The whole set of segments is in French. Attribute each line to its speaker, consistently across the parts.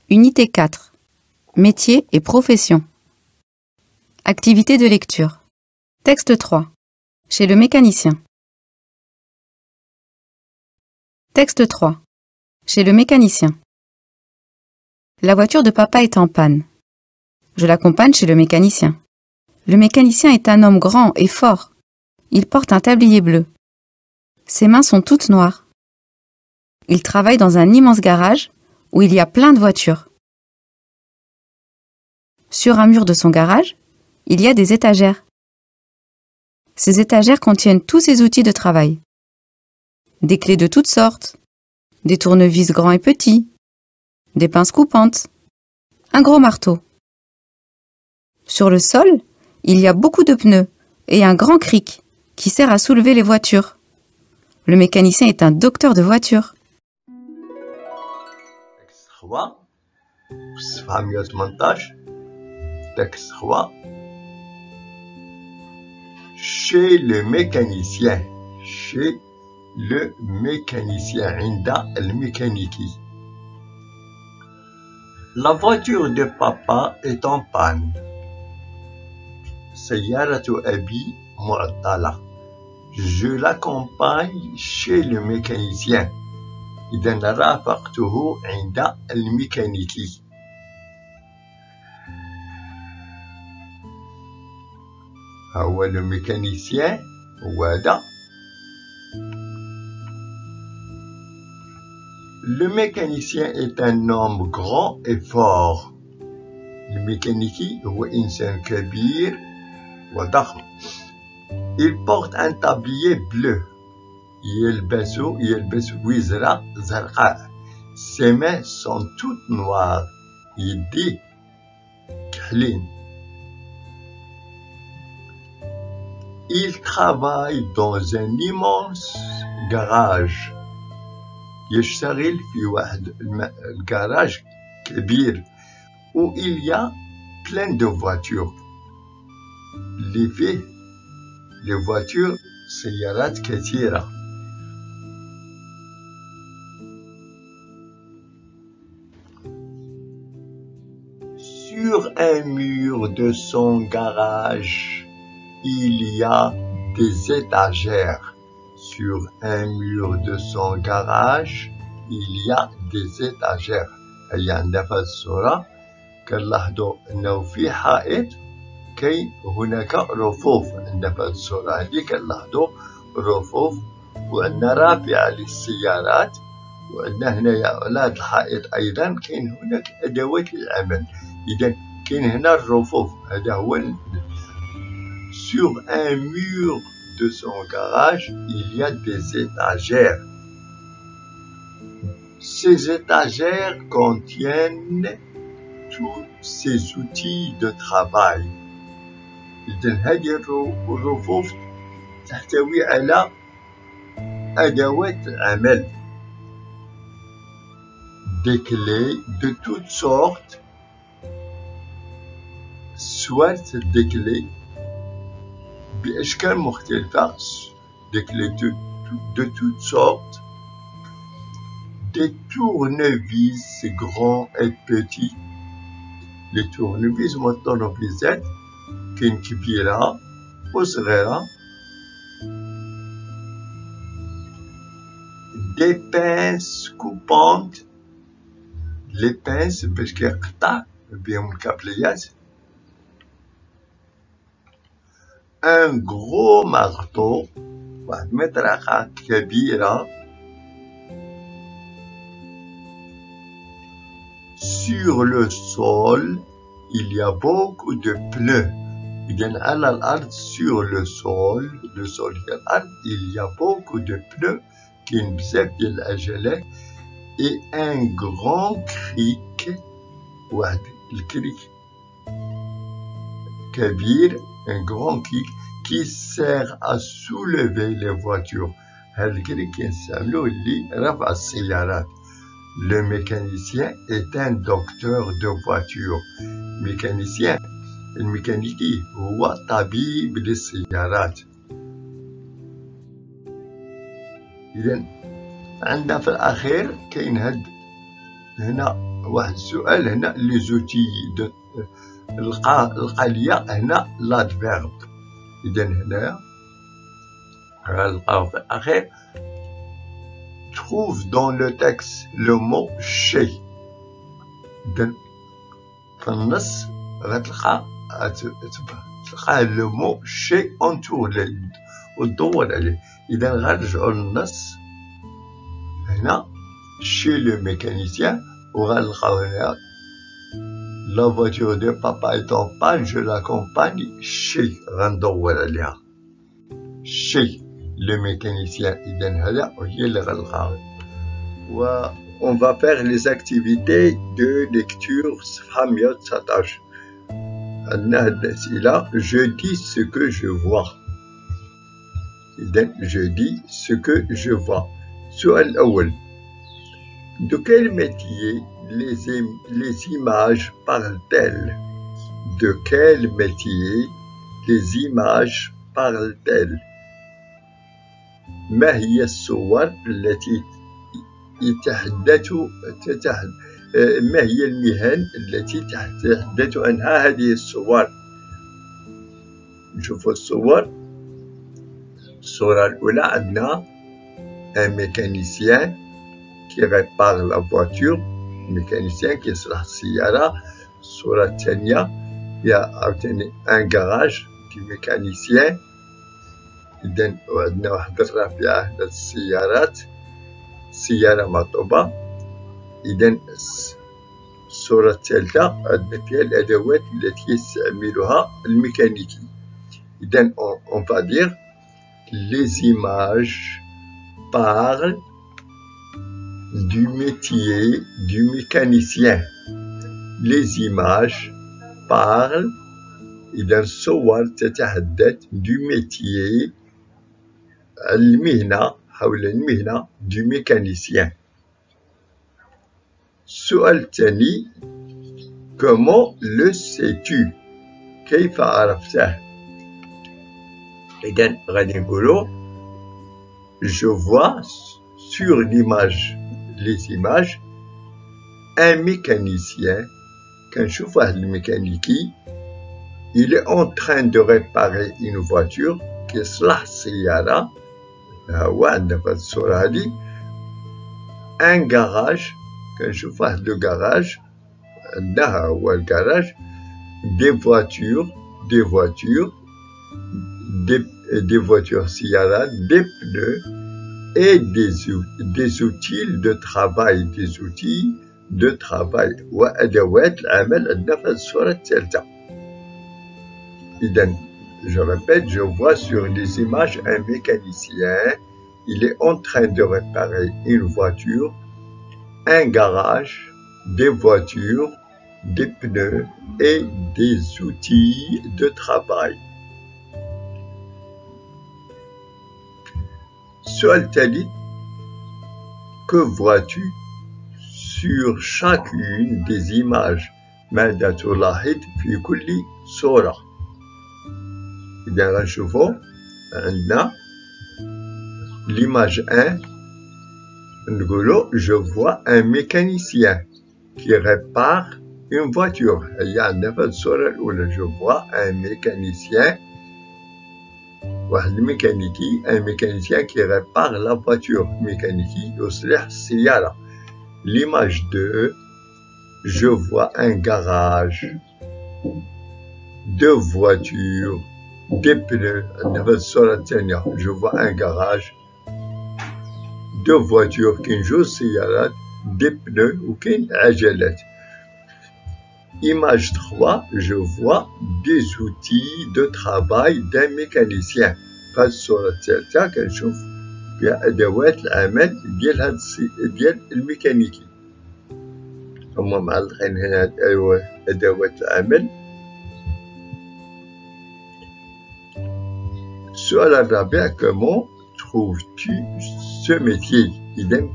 Speaker 1: Unité 4. Métiers et professions. Activité de lecture. Texte 3. Chez le mécanicien. Texte 3. Chez le mécanicien. La voiture de papa est en panne. Je l'accompagne chez le mécanicien. Le mécanicien est un homme grand et fort. Il porte un tablier bleu. Ses mains sont toutes noires. Il travaille dans un immense garage où il y a plein de voitures. Sur un mur de son garage, il y a des étagères. Ces étagères contiennent tous ses outils de travail. Des clés de toutes sortes, des tournevis grands et petits, des pinces coupantes, un gros marteau. Sur le sol, il y a beaucoup de pneus et un grand cric qui sert à soulever les voitures. Le mécanicien est un docteur de voitures.
Speaker 2: Texte 3. Chez le mécanicien. Chez le mécanicien. Inda al-mécaniki. La voiture de papa est en panne. سيارة أبي معطلة. Je l'accompagne chez le mécanicien. إذن رافقته عند الميكانيكي. هو le mécanicien وهذا. Le mécanicien est un homme grand et fort. الميكانيكي هو إنسان كبير وضخم. Il porte un tablier bleu. يلبس وزرة زرقاء. Ses mains sont toutes noires. يديه كحلين. Il travaille dans un immense garage. يشتغل في واحد الجراج كبير où il y a plein de voitures. اللي فيه les voitures سيارات كثيرة. Sur un mur de son garage, il y a des étagères. Sur un mur de son garage, il y a des étagères. هي عندنا في الصورة كنلاحظوا أنه في حائط كاين هناك رفوف. عندنا في الصورة هذه كنلاحظوا رفوف وعندنا رافعة للسيارات وعندنا هنايا على هذا الحائط أيضا كاين هناك أدوات للعمل. إذا كاين هنا الرفوف. هذا هو. Sur un mur de son garage, il y a des étagères. Ces étagères contiennent tous ses outils de travail. إذن هذه الرفوف تحتوي على أدوات عمل. Des clés de toutes sortes. Soit des clés بأشكال مختلفة. Des clés de toutes sortes. Des tournevis grands et petits. Les tournevis هما الطرنفيزات كاين كبيرة وصغيرة. Des pinces coupantes. Les pinces باش كيقطع بهم الكابليات. Un gros marteau. واحد مطرقة كبيرة. Sur le sol, il y a beaucoup de pneus. إذن على الأرض sur le sol هي الأرض. Il y a beaucoup de pneus. كاين بزاف ديال العجلات. Et un grand cric. واحد الكريك كبير. Un grand cric qui sert à soulever les voitures. هذا الكريك كنستعملوه لرفع السيارات. Le mécanicien est un docteur de voiture. mécanicien. الميكانيكي هو طبيب للسيارات. إذن عندنا في الأخير كاين هنا واحد السؤال هنا لي زوتي لقى ليا هنا لادفيرب. إذا هنايا غنلقاو في الأخير trouve dans le texte le mot chez. إذا في النص غتلقى لو مو chez entouré وتدور عليه. إذا غنرجعو للنص هنا chez le mécanicien وغنلقاو هنا la voiture de papa est en panne, je l'accompagne chez. غندور عليها chez le mécanicien. إذا هذا هي اللي غنلقاو. و on va faire les activités de lecture صفحة 119. عندنا هاد الأسئلة. je dis ce que je vois. إذا je dis ce que je vois. السؤال الأول de quel métier les images parlent-elles? De quel métier les images parlent-elles? ما هي الصور التي ما هي المهن التي تتحدث عنها هذه الصور؟ نشوفوا الصور. الصورة الأولى عندنا un mécanicien qui répare la voiture، mécanicien qui يصلح السيارة. الصورة الثانية هي عاوتاني ان garage دي mécanicien. إذا عندنا واحد الرافعة للسيارات، سيارة مطوبة. إذا الصورة الثالثة عندنا فيها الأدوات التي يستعملها الميكانيكي. إذا on va dire les images parlent du métier du mécanicien. Les images parlent إذا الصور تتحدث du métier المهنة حول المهنة du mécanicien. السؤال الثاني comment le sais-tu؟ كيف عرفته؟ إذا غادي نقولو je vois sur l'image les images un mécanicien. كنشوف واحد الميكانيكي il est en train de réparer une voiture كيصلح السيارة. هو عندنا في هاد الصورة هادي ان garage. كنشوف واحد لو garage عندنا ها هو الكراج. des voitures سيارات des pneus et des outils de travail. des outils de travail وأدوات العمل عندنا في هاد الصورة الثالثة. إذا je répète, je vois sur les images un mécanicien, il est en train de réparer une voiture, un garage, des voitures, des pneus et des outils de travail. Sual Tali, que vois-tu sur chacune des images? ماذا تلاحظ في كل صورة؟ إذا غنشوفو عندنا l'image 1 نقولو je vois un mécanicien qui répare une voiture. هي عندنا في الصورة الأولى je vois un mécanicien واحد الميكانيكي un mécanicien qui répare la voiture. ميكانيكي يصلح السيارة. l'image 2 je vois un garage, deux voitures, des pneus. Je vois un garage, deux voitures qui jouent سيارات, des pneus ou qui عجلات. Image 3, je vois des outils de travail d'un mécanicien. فالصورة الثالثة كنشوف فيها أدوات العمل ديال الميكانيكي. هما معلقين هنا أدوات العمل. السؤال الرابع comment trouves-tu ce métier؟ إذا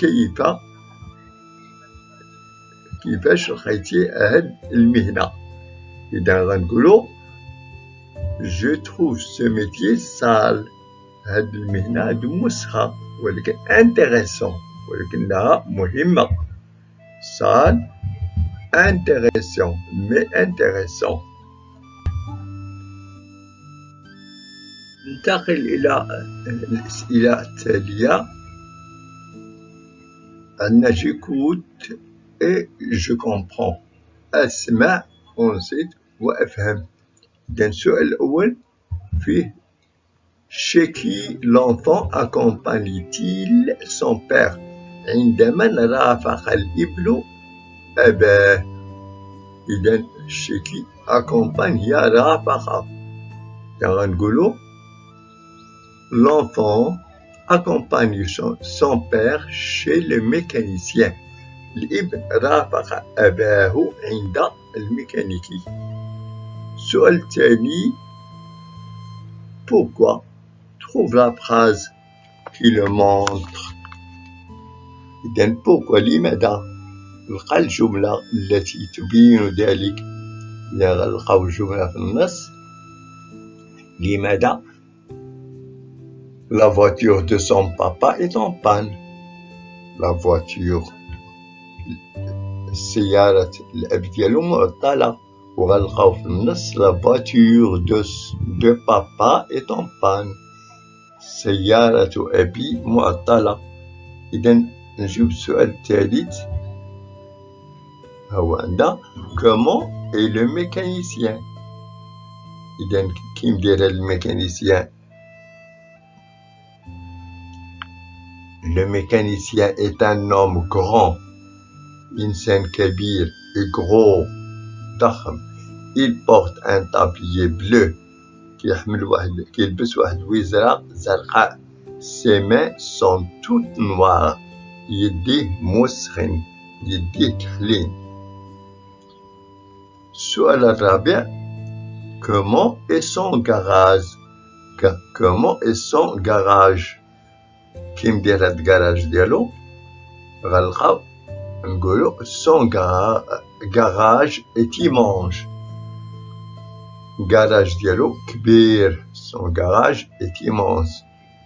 Speaker 2: كيفاش لقيتي هاد المهنة؟ إذا غنقولو je trouve ce métier sale. هاد المهنة هاد مسخة ولكن intéressant ولكنها مهمة. sale intéressant mais intéressant. ننتقل إلى التالية. أنا j'écoute et je comprends. أسمع ونصت وأفهم. إذن السؤال الأول فيه chez qui l'enfant accompagne-t-il son père عندما رافق الابن أباه. إذن chez qui accompagne هي رافق. غنقولو l'enfant accompagne son père chez le mécanicien. الابن رافق أباه عند الميكانيكي. السؤال الثاني pourquoi. Trouve la phrase qui le montre. إذن pourquoi لماذا. لقى الجملة التي تبين ذلك. لقاو الجملة في النص. لماذا. La voiture de son papa est en panne. La voiture سيارة الأب ديالو معطلة. وغنلقاو في النص la voiture de papa est en panne. سيارة أبي معطلة. إذن نجيب السؤال الثالث هو عندنا comment est le mécanicien. إذن كي مدير الميكانيسيان. Le mécanicien est un homme grand. إنسان كبير et gros ضخم. Il porte un tablier bleu. كيلبس واحد الوزرة زرقاء. Ses mains sont toutes noires. يديه موسخين. يديه كحلين. السؤال الرابع comment est son garage. Comment est son garage. كي مدير هاد الكراج ديالو غنلقاو نقولو son garage est immense. الكراج ديالو كبير. son garage est immense.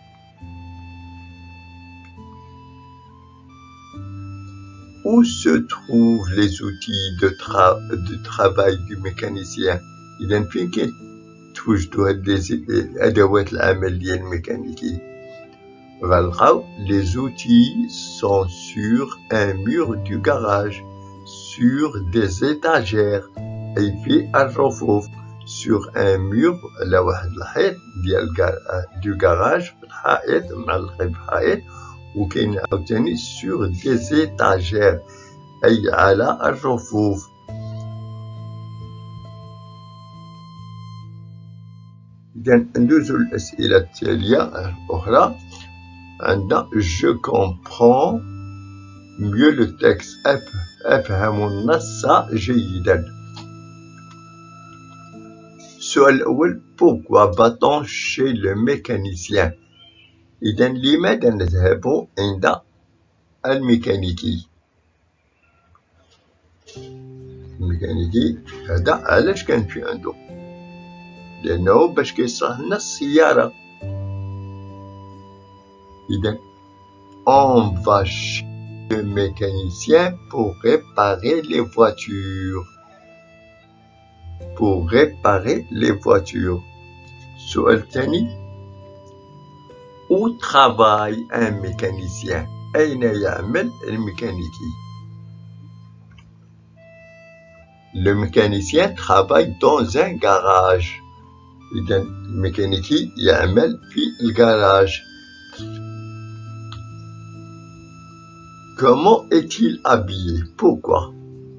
Speaker 2: Où se trouvent les outils de travail du mécanicien. إذن فين كيتوجدو هاد أدوات العمل ديال الميكانيكي. غنلقاو les outils sont sur un mur du garage. Sur des étagères. أي في الرفوف. sur un mur على واحد الحيط ديال du garage. الحائط معلقين بحائط. وكاين عاوتاني sur des étagères أي على الرفوف. إذن ندوزو للأسئلة التالية الأخرى. عندنا je comprends mieux le texte. أفهم النص جيدا. السؤال الأول pourquoi va-t-on chez le mécanicien. إذن لماذا نذهب عند الميكانيكي. الميكانيكي هذا علاش كنمشي عنده. لأنه باش كيصلح لنا السيارة. إذن on va chez le mécanicien pour réparer les voitures. Pour réparer les voitures. السؤال الثاني où travaille un mécanicien. أين يعمل الميكانيكي. Le mécanicien travaille dans un garage. إذن الميكانيكي يعمل في الجراج. Comment est-il habillé. Pourquoi.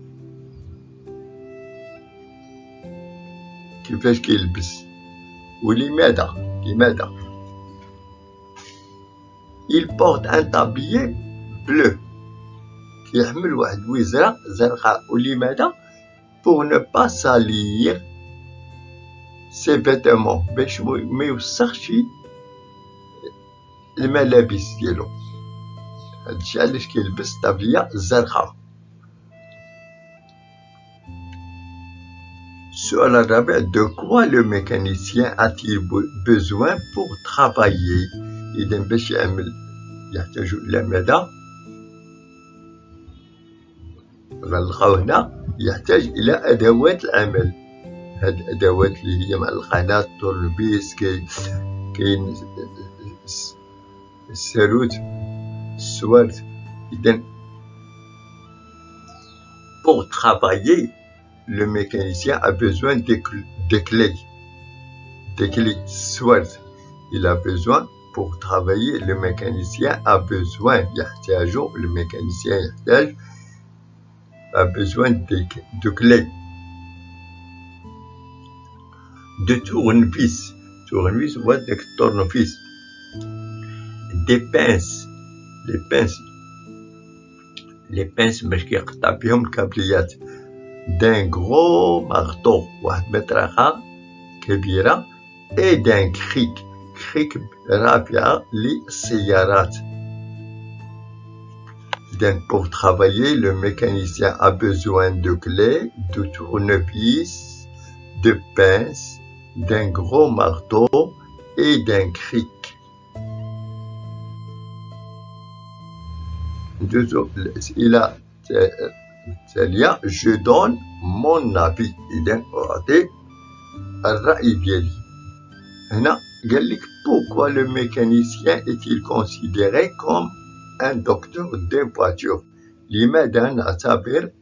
Speaker 2: كيفاش كيلبس. ولماذا. لماذا. Il porte un tablier bleu. كيحمل واحد الوزرة زرقاء. ولماذا. Pour ne pas salir ses vêtements. باش ما يوسخش الملابس ديالو. هادشي علاش كيلبس طابلية زرقاء. السؤال الرابع de quoi le mécanicien a-t-il besoin pour travailler. إذا باش يعمل يحتاج إلى ماذا. غنلقاو هنا يحتاج إلى أدوات العمل. هاد الأدوات اللي هي مع القناة، التورنبيس، كاين الساروت، السوارد. إذن pour travailler, le mécanicien a besoin des clés. Des clés SWORD. Il a besoin, pour travailler, le mécanicien a besoin, le mécanicien a besoin de clés. De tournevis. Tournevis, what the tournevis. Des pinces. Les pinces باش يقطع بهم الكابليات. d'un gros marteau، واحد مطرقة كبيرة، et d'un cric رافعة للسيارات. Donc pour travailler, le mécanicien a besoin de clés, de tournevis, de pinces, d'un gros marteau et d'un cric. إلى تالية je donne mon avis. إذن أعطي الرأي ديالي. هنا قال لك pourquoi le mécanicien est-il considéré comme un docteur des voitures. لماذا نعتبر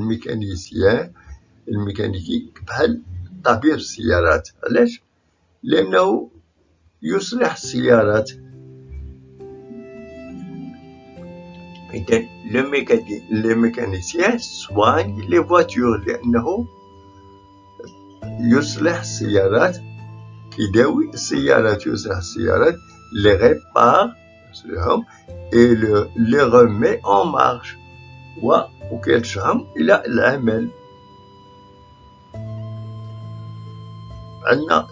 Speaker 2: الميكانيكي بحال طبيب السيارات؟ علاش؟ لأنه يصلح السيارات. le mécanicien soigne les voitures لأنه يصلح السيارات، كيداوي السيارات، يصلح السيارات، les répare et les remet en marche وكيرجعهم إلى العمل. عندنا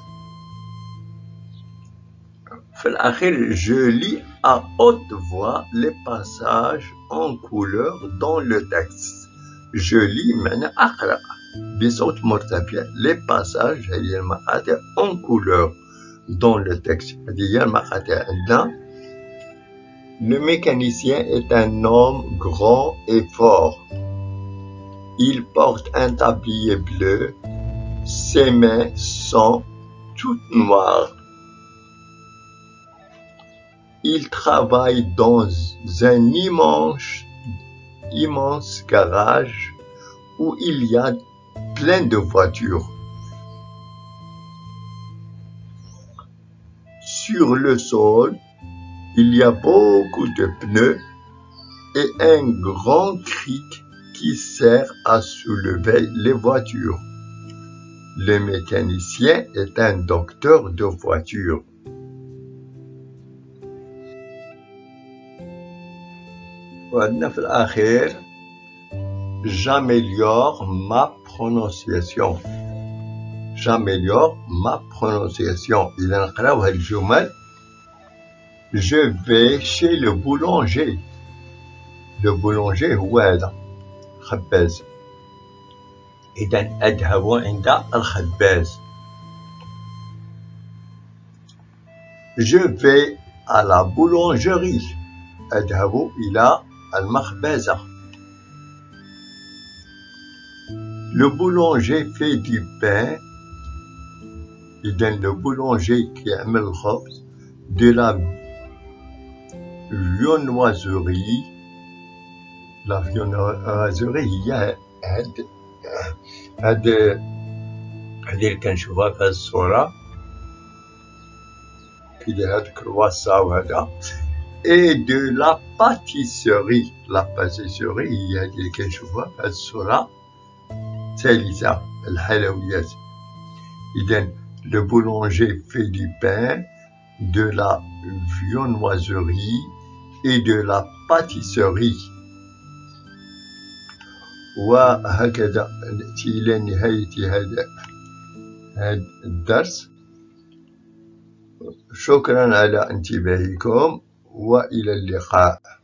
Speaker 2: في الأخير je lis à haute voix les passages en couleur dans le texte. je lis معنى أقرأ بصوت مرتفع les passages هي المقاطع en couleur dans le texte. هذه هي المقاطع عندنا. Le mécanicien est un homme grand et fort. Il porte un tablier bleu. Ses mains sont toutes noires. Il travaille dans un immense garage où il y a plein de voitures. Sur le sol, il y a beaucoup de pneus et un grand cric qui sert à soulever les voitures. Le mécanicien est un docteur de voitures. وعندنا في الأخير j'améliore ma prononciation. j'améliore ma prononciation. إذا نقراو هاد الجمل. je vais chez le boulanger. le boulanger هو هذا خباز. إذا أذهب عند الخباز. je vais à la boulangerie. أذهب إلى المخبزة. le boulanger fait du pain. إذا le boulanger كيعمل الخبز. de la viennoiserie. la viennoiserie هي هاد اللي كنشوفها في الصورة كيدير هاد الكرواسا وهذا. et de la pâtisserie. la pâtisserie هي هاد اللي كنشوفها في هاد الصورة الثالثة، الحلويات. إذا le boulanger fait du pain, de la viennoiserie et de la pâtisserie. وهكذا نأتي إلى نهاية هذا الدرس. شكرا على انتباهكم وإلى اللقاء.